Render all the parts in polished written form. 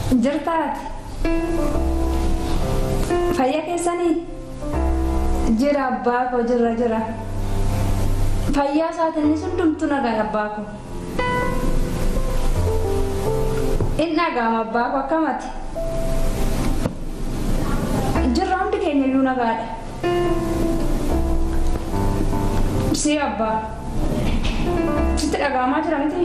Jirtaat fayyaa keessanii jira abbaa koo jira fayyaa isaatiin hundumtu nagaa abbaa koo inni nagaama abbaa koo akkamati jirra hundi keenya iyyuu nagaadha si abbaa sitti dhagaamaa jira miti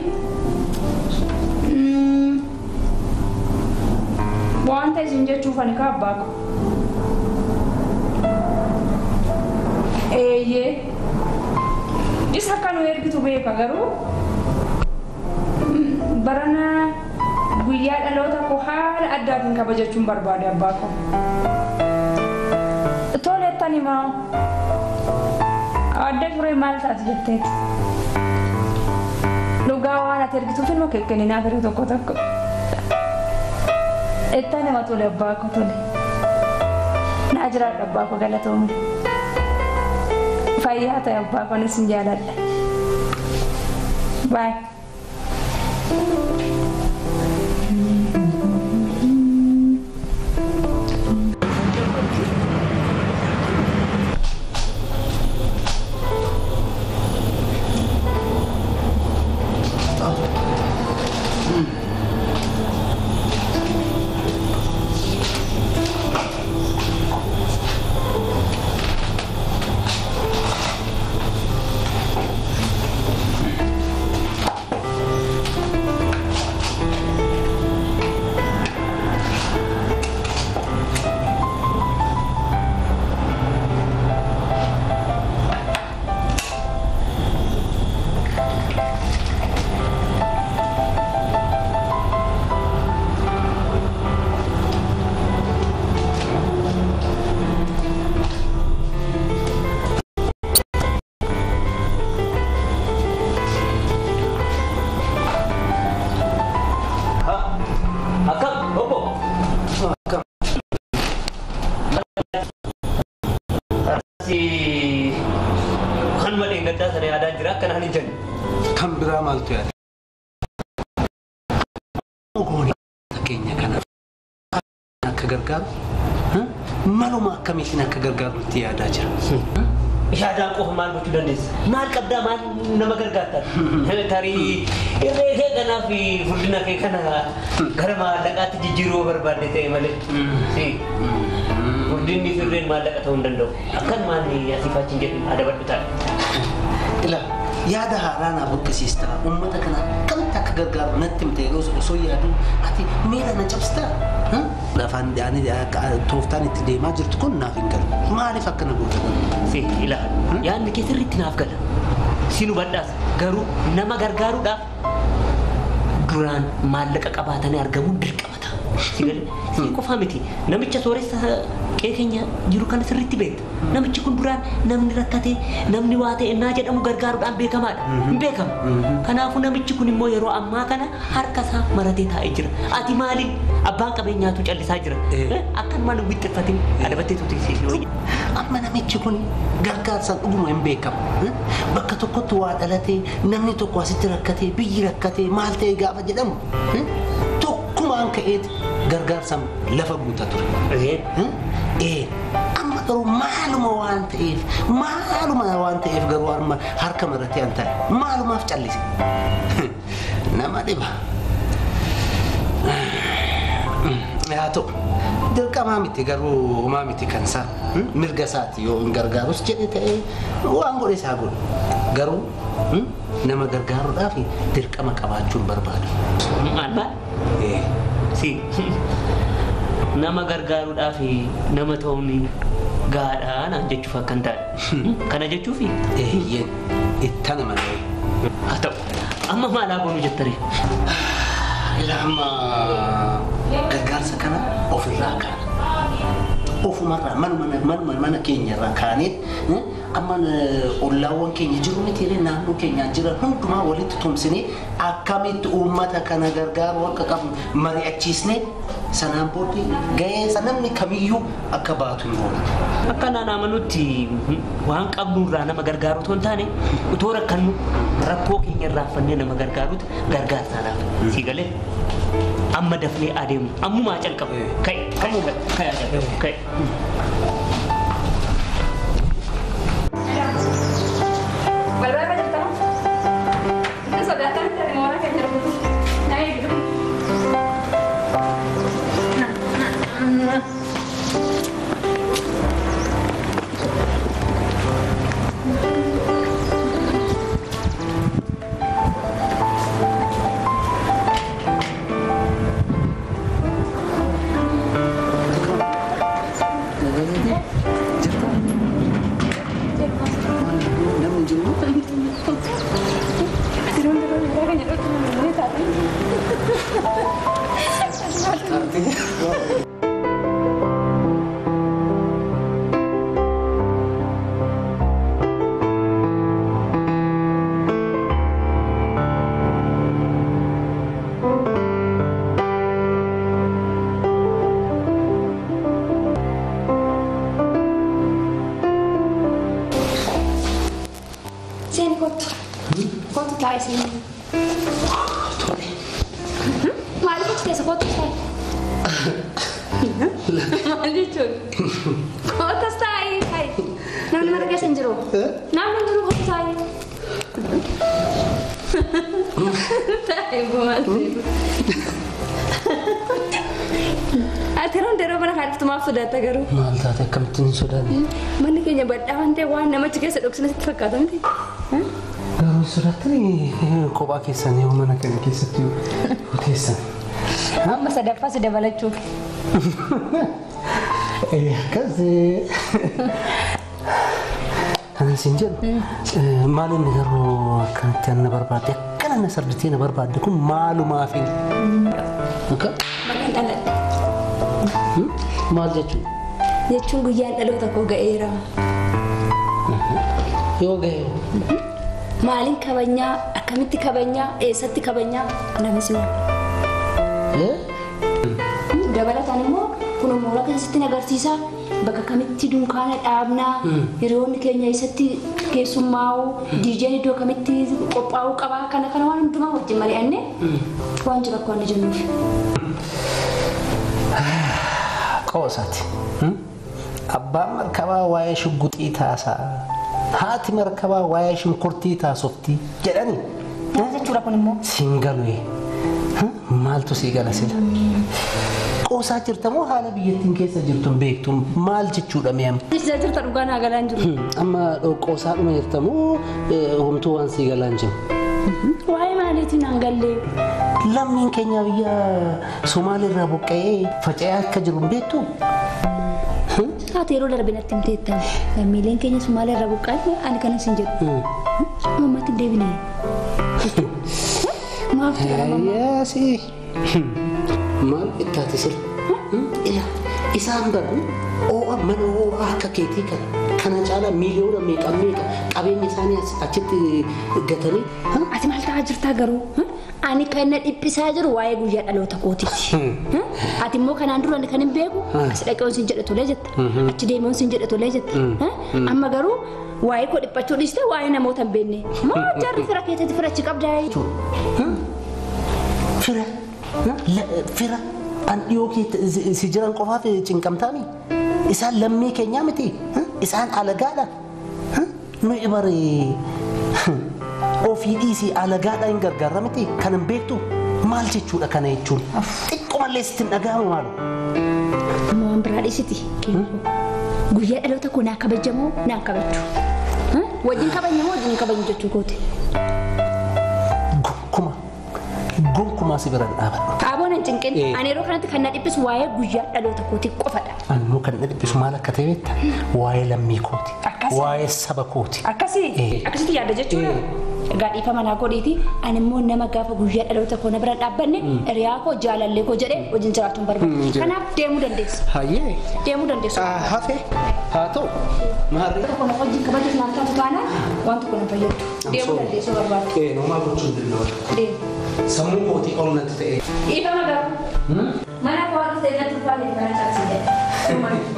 waan ta'e isin jechuuf ani ka abbaa koo eeyyee isa akka nu ergitu beeka garuu barana guyyaa dhaloota koo haala addaatiin kabajachuun barbaade abbaa koo toleettani maa adda turee maal taati jetteeti dhugaa waan ati ergituuf ilma keekkeninaaf ergi tokko tokko ettani ma tole abbaa koo tole naa jiraadha abbaa koo galatoomu fayyaa ta'e abbaa koo isin jaaladha bye. Kan malee nggak ada ada jerak kan hani jen. Kan beramal tu ya. Ogoni takenya kana. Kagargar. Malu mak kami sini kagargar tu ada aja. Ya ada aku mal betul dan des. Mal kabda mal nama gargatan. Tari ini kana fi fudina ke kana. Karena dekat jijiru berbanding teh male. Si. Fudin di fudin mal dekat hundando. Akan mani ya sifat cinjat ada berbetul. Ila ya ada harana bukkisista ummata kana kam tak gargar nattim tayro so yadu ati mera na chapsta la fandani toftani tide majir tukun nafingal maali fakana go si ila ya ne kesirrit nafgal sinu baddas garu nama gargaru da duran malaka qabatani argamu dirqamata sigal si ko famiti namicha soressa kekenya jiru kan sirritti bet namichi kun duran namni rakkate namni waate enna jedhamu gargaaruudhaan beekamaadha beekam kanaafu namichi kun immoo yeroo ammaa kana harkasa maratee taa'ee jira ati maali abbaan qabeenyaatu callisaa jira akkan maal wixxafatin adabattee tuti amma namichi kun gargaarsan dhuguma hin beekam bakka tokkotti waa dhalatee namni tokko asitti rakkatee biyyi rakkatee maal ta'e gaafa jedhamu tokkumaan ka'eet gargaarsan lafa guutaa ture amma garuu maaluma waan ta'eef garuu amma harka maratee an ta'e maalumaaf callise nama dhiba yaa ta'u dirqamaa miti garuu homaa miti kan isaa mirga isaati yoo hin gargaarus jedhe ta'e waan godhe isaa godhe garuu nama gargaaruudhaaf dirqama qabaachuun barbaadu. Maal si nama gargaaruudhaaf nama ta'uun gaadhaa naan jechuuf akkan taa'e kana jechuuf eeyyeen ittana malee haa ta'u amma maalaa goonu jettare lama gargaarsa kana ofirraa kaana ofumarraa mana keenyarraa kaaneen amma ollaawwan keenya jiru miti naannoo keenyaa jiran hundumaa walitti tumsinee akkamitti uummata kana gargaaru akka qabnu mari'achiisnee sanaan booddee gahee namni kamiyyuu akka baatu hin oolu. Akka naannootti waan qabnurraa nama gargaaru otoo hin taane utoo rakkannu rakkoo keenya irraa fannee nama gargaaruutu gargaarsaadhaaf si galee Amma dafnee adeemu. Ammumaa calqabu. Kai. Balbala jirta? Ini sodaatan dari orang kayak nyerbu. Naik gitu. Sini kotu tahu sini. Malu kita sekotu saya. Malu cuy. Kotu saya. Nama mereka senjero. Nama senjero kotu saya. Tahu malu. Atiran dero mana kan itu maaf sudah tagaru. Maal taate kamtin sudah. Mana kayaknya badaan teh wan nama cakap sedok sini terkadang teh. Garuu sudah tadi kophaa keessan yoo mana kana keessatti teessan. Amma sadaffaa sudah balachuu. Akkasii. Kanan siin jedhu maal inni garuu akkanatti ana barbaadde akkana na sarditee na barbaadde kun maalumaaf hin. Bakka dhaladhe. Maal jechuun? Jechuun guyyaan dhaloota koo ga'eera. Yoo ga'e Maaliin kabajnaa, akkamitti kabajnaa, eessatti kabajnaa nama simu. Dabalataan immoo kun mooraa keessatti agarsiisa bakka kamitti dunkaana dhaabnaa hiriyoonni keenya eessatti keessummaa'u diijeen iddoo kamitti qophaa'uu qabaa kana waan hundumaa wajjin mari'annee waan jiru akka waan jennuuf. Qoosaati. Abbaan markabaa waa'ee shugguxii taasaa. Haati markabaa waa'ee shunkurtii taasoftii jedhani. Maal jechuudha kun immoo? Siingalu'ee. Maaltu sii gala sila? Qoosaa jirta moo haala biyyattiin keessa jirtuun beektuun maal jechuudha mi'am? Isa jirta dhugaa naa galaan jiru. Amma qoosaa dhuma jirta moo homtuu waan sii galaan jiru? Waa'ee maaliitiin aan gallee? Lammiin keenya biyya Somaaliirraa buqqa'ee faca'ee akka jiru hin beektu? Haati yeroo darbe natti himteettan lammiileen keenya Somaaliirraa buqqa'ee ani kanas hin jedhu. Mammaatti hin deebine. Maaf jedha mamma. Yaasi. Maal ittaati sirra? Isaan baru mana ho'aa akka keetii kana caalaa miiliyoona meeqa qabeenya isaanii achitti gatanii. Ati maal ta'aa jirtaa garuu? Ani kan na dhiphisaa jiru waa'ee guyyaa dhaloota kootiiti. Ati immoo kanaan dura kan hin beeku as dhaqee on sin jedhe tolee jetta. Achi deemee on sin jedhe tolee jetta. Amma garuu waa'ee koo dhiphachuu dhiiste waa'ee namoota hin beekne. Moo jarri fira keessatti fira achi qabdaa? Fira an dhiyoo kee si jiran qofaaf cinqamtaami. Isaan lammii keenyaa miti. Isaan alagaadha. Nuyi baree ofii dhiisii alagaadha hin gargaarra miti. Kan hin beektu maal jechuudha kana jechuun. Xiqqoomallee sitti hin dhaga'amu maalu. Amma waan biraa dhiisiti. Guyyaa dhaloota koo naa kabajamoo naan kabajju. Wajjin kabajna moo wajjin hin kabajnu jechuu kooti. Gonkumaa si bira dhaabadhu. Aboo nan cinqin ani yeroo kanatti kan na dhiphisu waa'ee guyyaa dhaloota kooti qofadha. Annu kan na dhiphisu maal akka ta'e beekta? Waa'ee lammii kooti. Waa'ee saba kooti. Akkasitti yaadda jechuudha. Egaa dhiifama naa godhiiti ani immoo nama gaafa guyyaa dhaloota koo na bira dhaabbanne hiriyaa koo jaalallee koo jedhee wajjin jiraachuun barbaadu. Kanaaf deemuu dandeessa. Hayyee. Deemuu dandeessu. Hafee haa ta'u. Maarree. Kun wajjin kabajuuf naan taatu taanaan wanti kun hin fayyadu. Deemuu dandeessu barbaadu. Noomaa gochuu hin danda'u. Deemu. Sammuu kootii ol natti ta'e. Dhiifama garuu. Mana koo akka ta'e natti ulfaate kana caalsii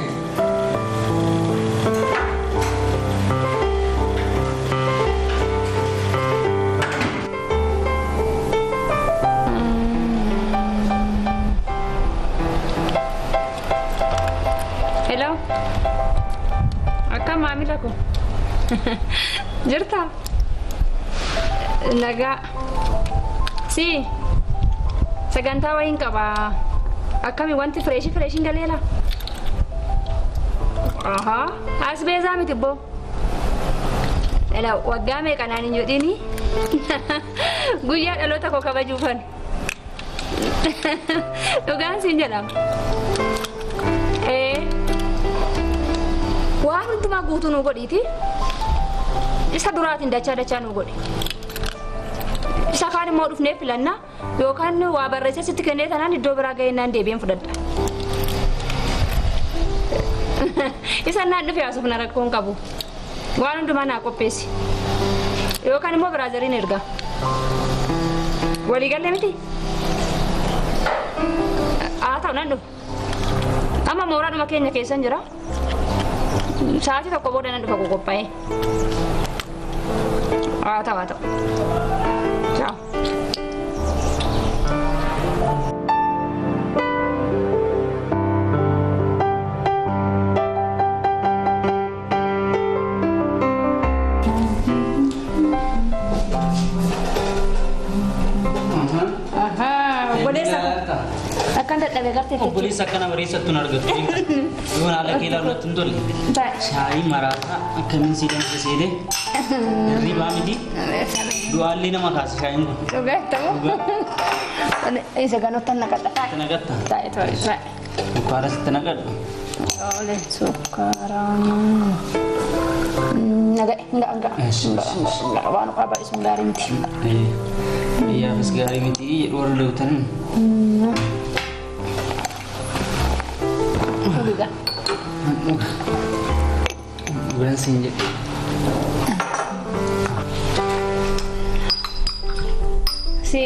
maamila ko. Jirta. Nagaa. Si. Sagantaa wayiin qaba. Akkami wanti fireeshin galeela. Aha. As beezaa miti boo. Ela waggaa meeqanaan hin jedhini. Guyyaa dhaloota koo kabajuufan. Dhugaan siin jedhama. Waan hundumaa guutuu nu godhiiti. Isa duraatiin dachaa nu godhi. Isa kaan immoo dhufnee filanna yookaan waa barreessee sitti kennee tanaan iddoo biraa ga'ennaan deebiin fudhadha. Isa naan dhufe asuuf na rakkoon qabu. Waan hundumaa naa qopheessi. Yookaan immoo biraazariin erga. Walii galee miti. Ta'u nan dhufu. Amma mooraadhuma keenya keessan jira. Sa'aatii tokko booda nan dhufa qophaa'ee. Ta'u. Ciao. Akan dadhabe gartee jechuudha. Obboleessa akkana bareessattuun argattu. Yoon haala kee ilaaluutti hin tolle. Shaayii maraataa akkamiin si danfisiisee hirribaa miti. Du'aallee nama kaasa shaayiin kun. Dhugaa ta'u. Isa ganottan naqadha. Itti naqatta. Taa'e taa'e. Sukkaara sitti naqadhu. Ole sukkaaraan. Enggak. Waan qaba isun gaarii miti. Iyyaafis gaarii miti jedhu warra lewtan. Juga. Bulan sinjek. Si.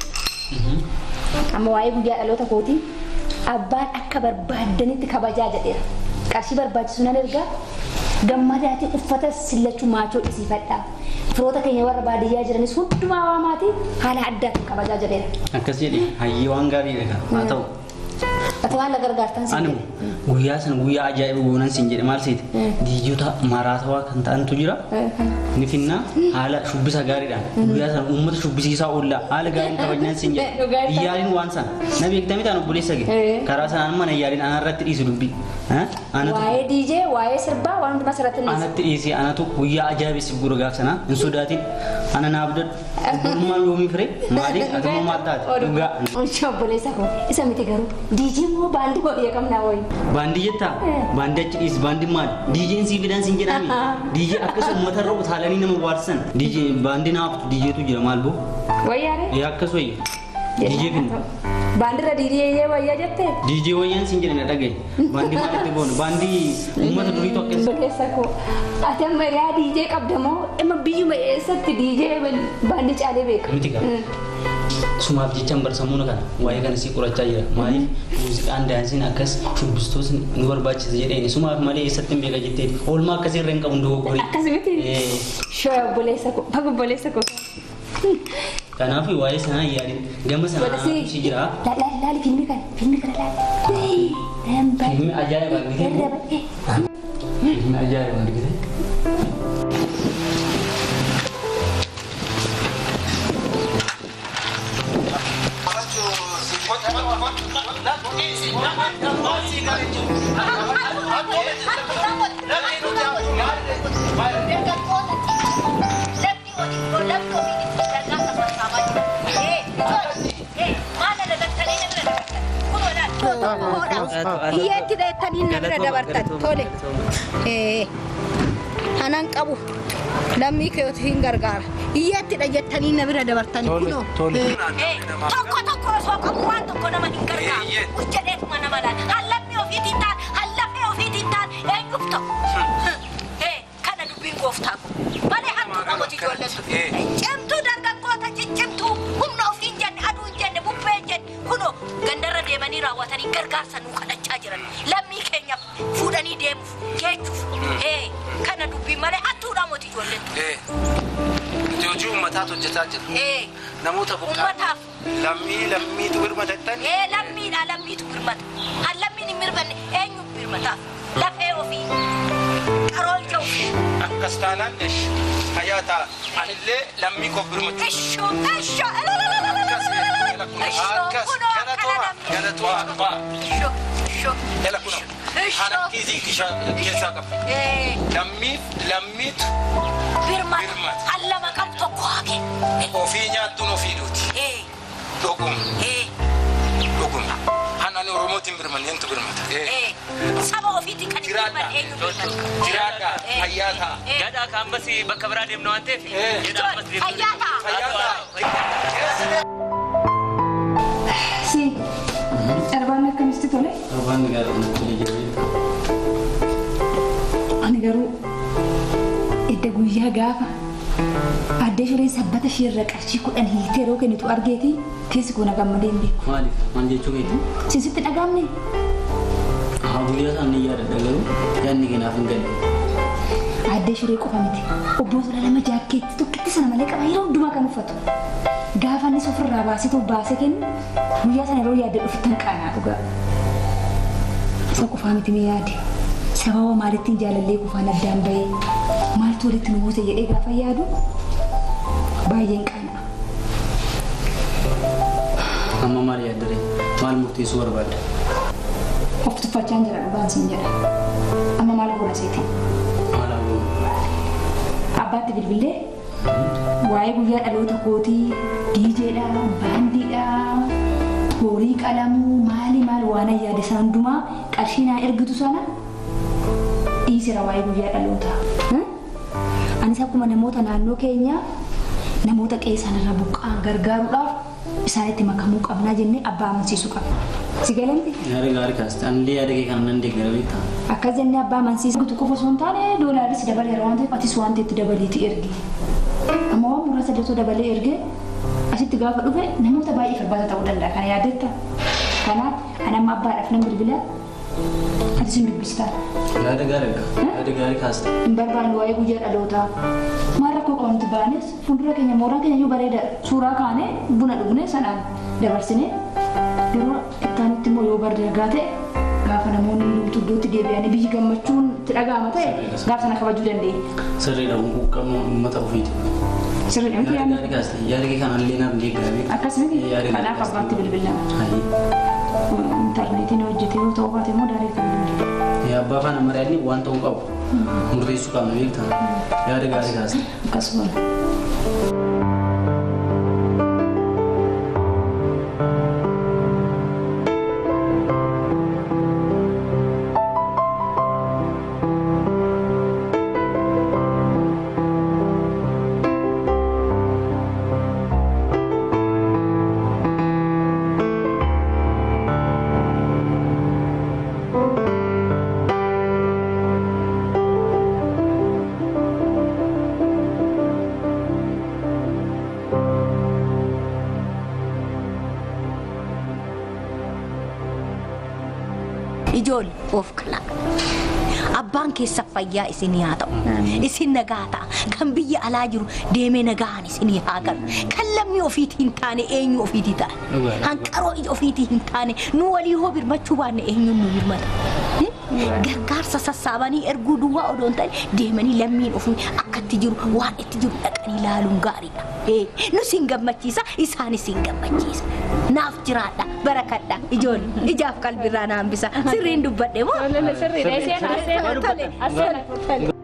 Amma waa'ee guyyaa dhaloota kooti abbaan akka barbaadanitti kabajaa jedheera. Qarshii barbaachisu nan ergaa gammadaatii uffata sillachuu maachoo dhisiifadhaa. Firoota keenya warra baadiyyaa jiranis hundumaa waamaatii haala addaatiin kabajaa jedheera. Akkas jedhe hayyee waan gaariidha haa ta'u. Ati waan gargaartan si jedhe. Guyyaa sana guyyaa ajaa'iba goonan siin jedhe maal seeti diijota maraatawaa kan ta'antu jira. Ni finna haala shubbisa gaariidhaan guyyaa sana uummata shubbisiisaa oolla haala gaariin kabajnaan siin jedhe. Iyyaaliin waan sana na beektamii ta'an obboleessa gee karaa sanaan mana iyyaaliin ana irratti dhiisu dubbii. Waa'ee DJ waa'ee sirbaa waan hundumaa sirratti dhiisu. Anatti dhiisi anatu guyyaa ajaa'ibsiif gura gaaf sana hin sodaatin ana naaf dadhu. Obbulummaan yoomii firee maali atummaa maal taate dhugaa. Obboleessa koo isa miti garuu DJ moo baandii koo beekamnaa wayi. Baandii jettaa baandii achi dhiisi baandii maali DJ'n sii fidaan siin jedhami DJ akkas uummata irra utaalanii nama bohaarsan DJ baandii naaftu DJtu jira maal boo. Wayyaare. Akkas wayya DJ finna. Bandira DJ wayyaa jettee. DJ wayyaan siin jedhani dhagaye baandii maalitti boonu baandii uummata durii tokko obboleessa koo ati amma yaa DJ qabda moo amma biyyuma eessatti DJ baandii caalee beeka. Miti qaba. Sumaaf jechaan barsamuuna kana waa'ee kana sii qorachaa jira maaliif muuziqaan daansiin akkas shubbistoos nu barbaachisa jedheeni sumaaf malee eessatti hin beeka jettee oolmaa akkasii irra hin qabu dogoggorii. Akkasumatti shoo obboleessa koo baga obboleessa koo. Kanaaf waa'ee sanaa yaadin gama sanaa si jira. Laali filmi kana laali. Filmi ajaa'iba argite. Filmi ajaa'iba argite. Iyyaatti dheettanii na bira dabartan tole. Hanan qabu lammii keeyooti hin gargaara. Iyyaatti jettanii na bira dabartan kunoo. Tokko osoo qabu waan tokko nama hin gargaaru. Hojjedheetuma nama laata. Hallammii ofiitiin taan hallafee ofiitiin taan eenyuuf ta'u. Kana dubbiin gooftaa kun. Malee hattuu namooti ijoolletu. Cimtuu dargaggoota ciccimtuu humna ofiin jenne aduu hin jenne bubbee hin jenne kunoo gandarra deemanii raawwatanii gargaarsa nuu kadhachaa jiran. Lammii keenyaaf fuudhanii deemuuf jechuuf. Kana dubbiin malee hattuu namooti ijoolletu. Hojii uummataatu hojjetaa jira. Namoota buqqaa. Uummataaf. Lammiitu birmatattan. Lammiitu birmata. Lammiin hin birmanne eenyu birmataaf. Lafee ofii qaroolcha ofii كستانا إيش حياتها عن اللي لم يكن برمت إيشو إيشو يلا كنا أنا كيزي كيسا كم لميت برمت الله ما كم تقواكي وفي نياتون وفي دوتي دوكم أنا نورموتين برمان ينتو برمت سبا وفي تكني برمت جرادا حياتها Gada kan basi bakka biraa deemnu waan ta'eef. حياتها Si, erbaan akkamitti tole? Arbaan negara untuk dijamin. Ani garuu edda guyyaa gaafa addee shureen sabbata ishee qarshii 10 hiitee yeroo kennitu argeeti keessi kun gammadee hin beeku. Maaliif? Maal jechuu keeti? Sinsitti dhagaamne? Guyyaa isaan ni yaadadha garuu yaadni kanaaf hin galle. Addee shuree qofa miti. Obboota lama jaakkeetti tokkitti sana malee qaba yeroo hundumaa kan uffatu. Gaafa inni ofirraa baasee baasee kennu guyyaa sana yeroo yaadde dhuftan qaanaa dhugaa. Isa qofaa miti mee yaade. Sababa maalittiin jaalallee qofaan addaan bahee maaltu walitti nu buuse jedhee gaafa yaadu baay'een qaanaa. Amma maal yaaddare? Maal murteessuu barbaadda? Of tuffachaan jira dhugaan siin jedha. Amma maal goona seeti? Maal haguugu? Abbaatti bilbilee waa'ee guyyaa dhaloota kootii diijeedha, baandiidha, horii qalamuu maali waan yaade sana hundumaa qarshii naa ergitu sana dhiisira waa'ee guyyaa dhalootaa. Anis akkuma namoota naannoo keenyaa namoota qeessanirra buqqa'an gargaaruudhaaf isaanitti makamuu qabnaa jennee abbaa amansiisuu qabna. Si galanti? Yaada gaarii kaasti. Anillee yaada kee kan nan deeggara beektaa? Akkas jennee abbaa amansiisuu qofa osoo hin taane doolaaris dabaleera waan ta'eef atis waan ta'etti dabaleeti ergi. Amma waan muraasa illee dabalee ergee asitti gaafa dhufe namoota baay'ee farbaata ta'uu danda'a kana yaadetta. Kanaaf ani amma abbaadhaaf nan bilbilaa atis hin dubbistaa. Yaada gaariidha. Yaada gaarii kaasti. Hin barbaanne waa'ee guyyaa dhalootaa. Maal rakkoo qabantu baanes fuuldura keenya mooraan keenya iyyuu bareeda suuraa kaanee buna dhugnee sanaan dabarsinee yeroo ittaanitti immoo yoo bardargaa ta'e gaafa namoonni iddootti deebi'anii biyyi gammachuun itti dhaga'ama ta'e gaafa sana kabajuu dandeenya. Sirriidha qabnu uummata ofiiti. Sirriidha miti yaadni. Yaada kaasti. Yaada kee kanallee naaf deeggara beektaa? Akkasumatti kanaaf abbaatti bilbilama. Intarneetiin hojjetee yoo ta'u baate immoo daaree kan bilbilama. Abbaa faana mari'anni waan ta'uu qabu. Murteessuu qabna beektaa? Yaada gaarii kaasti. Akkasuma. Ijoollee of kala. Abbaan keessa fayyaa isinii haa ta'u. Isin nagaa ta'a. Kan biyya alaa jiru deemee nagaan isinii haa galu. Kan lammii ofiitii hin taane eenyu ofiitii ta'a. Hanqaroo ofiitii hin taane nu walii hoo birmachuu baanne eenyuun nu birmata. Gargaarsa sassaabanii erguu duwwaa odoo hin taane deemanii lammiin ofii akkatti jiru waan itti jiru dhaqanii ilaaluun gaariidha. Nu siin gammachiisa isaanis siin gammachiisa. Naaf jiraadha barakadha ijoollee ijaaf qalbirraa naan bisa sirriin dubbadhe moo? Sirriidha. Aseen tole.